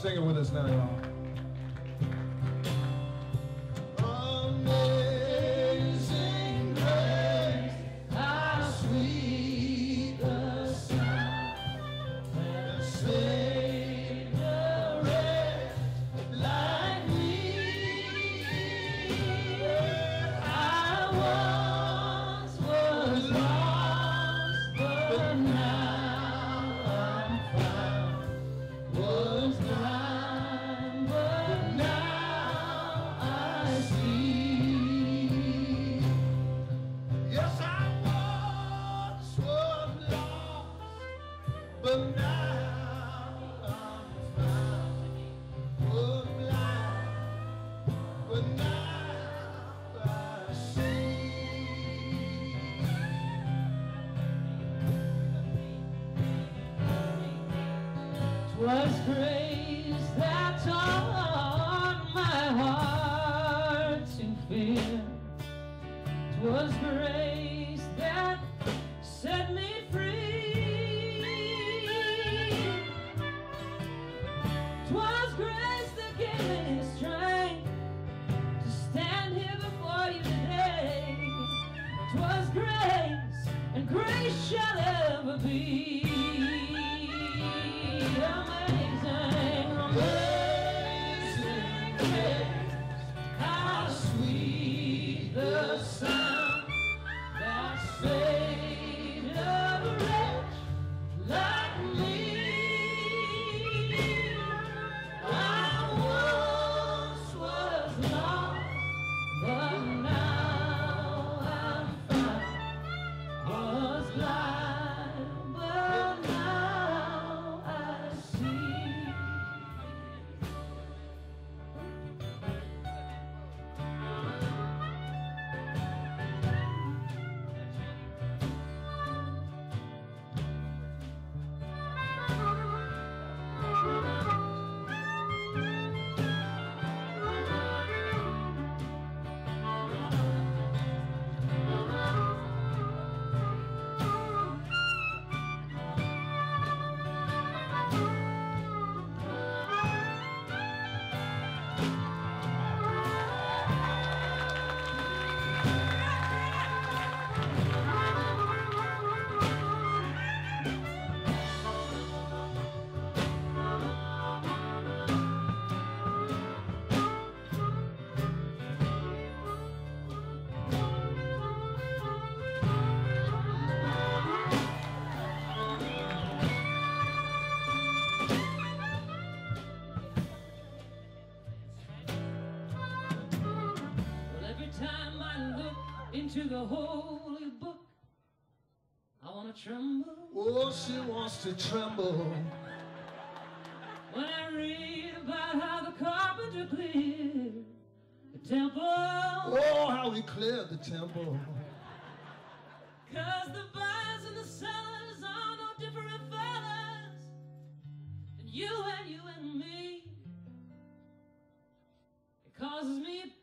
Sing it with us now, y'all. Amazing grace, how sweet the sound that saved a wretch like me. I once was lost, but now I'm found. Was blind, but now I see. Yes, I once was lost, but now I'm found. Was blind, but now I see. 'Twas grace that taught my heart to fear. 'Twas grace that set me free. 'Twas grace that gave me strength to stand here before you today. 'Twas grace, and grace shall ever be. Amazing, amazing grace, how sweet the sound that saved a wretch like me. I once was lost, but now I'm found. Was blind, but now I see. Time I look into the holy book, I want to tremble. Oh, she wants to tremble when I read about how the carpenter cleared the temple. Oh, how he cleared the temple. 'Cause the buyers and the sellers are no different fellas than you and me. It causes me